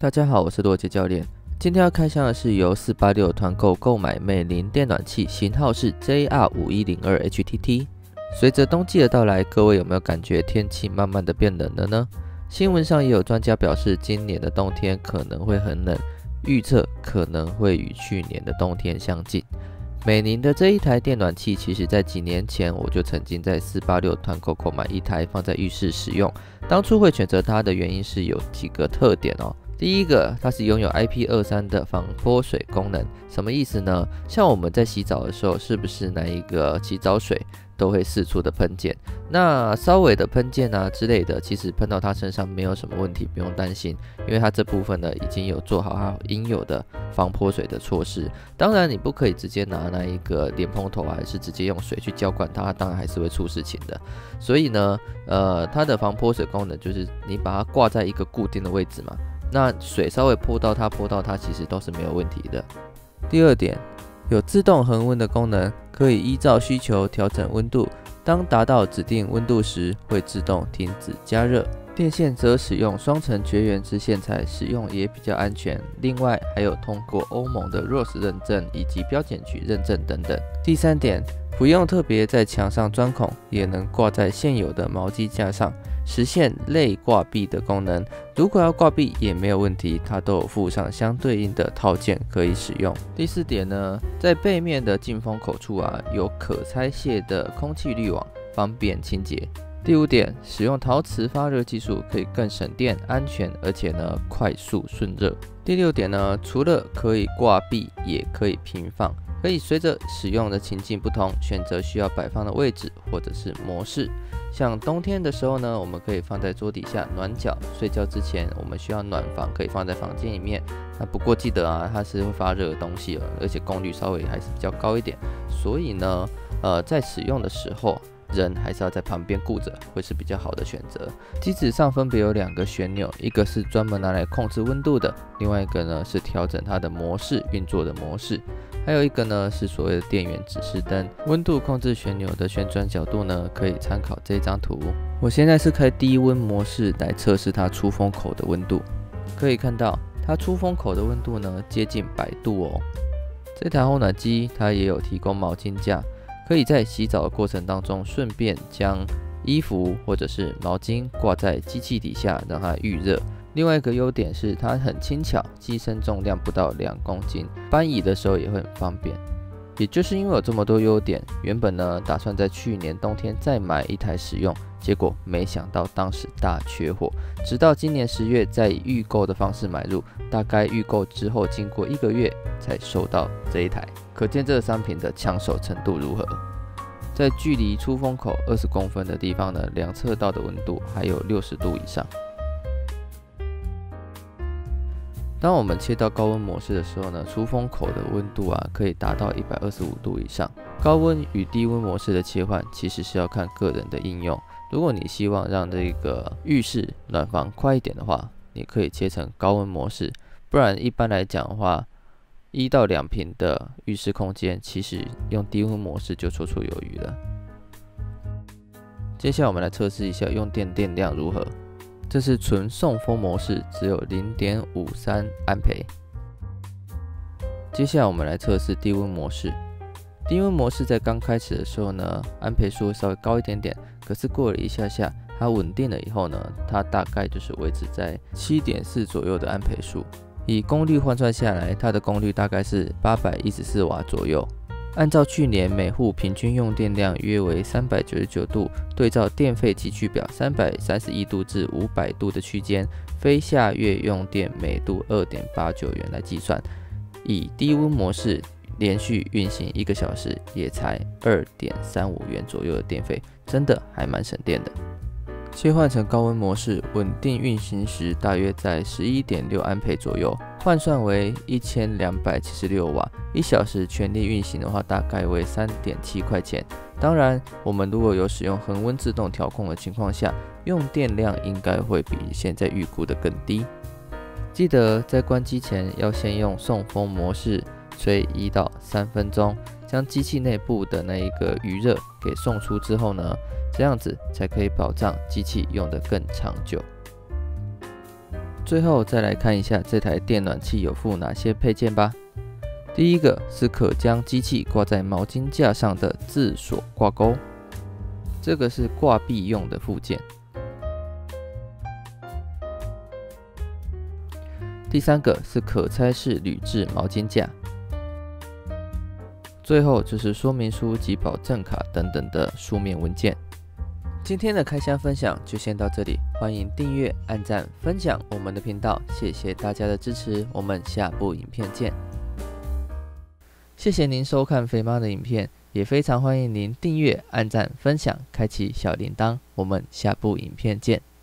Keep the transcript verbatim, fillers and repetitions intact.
大家好，我是罗杰教练。今天要开箱的是由四八六团购购买美林电暖器，型号是 J R 五一零二 H T T。随着冬季的到来，各位有没有感觉天气慢慢的变冷了呢？新闻上也有专家表示，今年的冬天可能会很冷，预测可能会与去年的冬天相近。美林的这一台电暖器，其实在几年前我就曾经在四八六团购购买一台放在浴室使用。当初会选择它的原因是有几个特点哦。第一个，它是拥有 I P 二十三 的防泼水功能，什么意思呢？像我们在洗澡的时候，是不是那一个洗澡水都会四处的喷溅？那稍微的喷溅啊之类的，其实喷到它身上没有什么问题，不用担心，因为它这部分呢已经有做好它应有的防泼水的措施。当然，你不可以直接拿那一个莲蓬头啊，还是直接用水去浇灌它，它当然还是会出事情的。所以呢，呃，它的防泼水功能就是你把它挂在一个固定的位置嘛。那水稍微泼到它，泼到它，其实都是没有问题的。第二点，有自动恒温的功能，可以依照需求调整温度。当达到指定温度时，会自动停止加热。电线则使用双层绝缘支线材，使用也比较安全。另外，还有通过欧盟的 R O S 认证以及标检局认证等等。第三点，不用特别在墙上钻孔，也能挂在现有的毛机架上。实现类挂壁的功能，如果要挂壁也没有问题，它都有附上相对应的套件可以使用。第四点呢，在背面的进风口处啊，有可拆卸的空气滤网，方便清洁。第五点，使用陶瓷发热技术可以更省电、安全，而且呢快速顺热。第六点呢，除了可以挂壁，也可以平放，可以随着使用的情境不同，选择需要摆放的位置或者是模式。像冬天的时候呢，我们可以放在桌底下暖脚，睡觉之前我们需要暖房，可以放在房间里面。那不过记得啊，它是会发热的东西，而且功率稍微还是比较高一点，所以呢，呃，在使用的时候，人还是要在旁边顾着，会是比较好的选择。机子上分别有两个旋钮，一个是专门拿来控制温度的，另外一个呢是调整它的模式运作的模式。还有一个呢是所谓的电源指示灯，温度控制旋钮的旋转角度呢可以参考这张图。我现在是开低温模式来测试它出风口的温度，可以看到它出风口的温度呢接近百度哦。这台烘暖机它也有提供毛巾架，可以在洗澡的过程当中顺便将衣服或者是毛巾挂在机器底下让它预热。另外一个优点是它很轻巧，机身重量不到两公斤，搬移的时候也会很方便。也就是因为有这么多优点，原本呢打算在去年冬天再买一台使用，结果没想到当时大缺货，直到今年十月再以预购的方式买入，大概预购之后经过一个月才收到这一台，可见这个商品的抢手程度如何。在距离出风口二十公分的地方呢，量测到的温度还有六十度以上。当我们切到高温模式的时候呢，出风口的温度啊可以达到一百二十五度以上。高温与低温模式的切换其实是要看个人的应用。如果你希望让这个浴室暖房快一点的话，你可以切成高温模式。不然一般来讲的话，一到两坪的浴室空间，其实用低温模式就绰绰有余了。接下来我们来测试一下用电电量如何。这是纯送风模式，只有 零点五三安培。接下来我们来测试低温模式。低温模式在刚开始的时候呢，安培数会稍微高一点点，可是过了一下下，它稳定了以后呢，它大概就是维持在 七点四 左右的安培数。以功率换算下来，它的功率大概是八百一十四瓦左右。按照去年每户平均用电量约为三百九十九度，对照电费期区表三百三十一度至五百度的区间，非下月用电每度 二点八九元来计算，以低温模式连续运行一个小时也才 二点三五元左右的电费，真的还蛮省电的。切换成高温模式，稳定运行时大约在 十一点六安培左右，换算为一千两百七十六瓦，一小时全力运行的话大概为 三点七块钱。当然，我们如果有使用恒温自动调控的情况下，用电量应该会比现在预估的更低。记得在关机前要先用送风模式吹一到三分钟，将机器内部的那一个余热给送出之后呢，这样子才可以保障机器用得更长久。最最后再来看一下这台电暖器有附哪些配件吧。第一个是可将机器挂在毛巾架上的自锁挂钩，这个是挂壁用的附件。第三个是可拆式铝制毛巾架。最后就是说明书及保证卡等等的书面文件。今天的开箱分享就先到这里，欢迎订阅、按赞、分享我们的频道，谢谢大家的支持，我们下部影片见。谢谢您收看肥妈的影片，也非常欢迎您订阅、按赞、分享、开启小铃铛，我们下部影片见。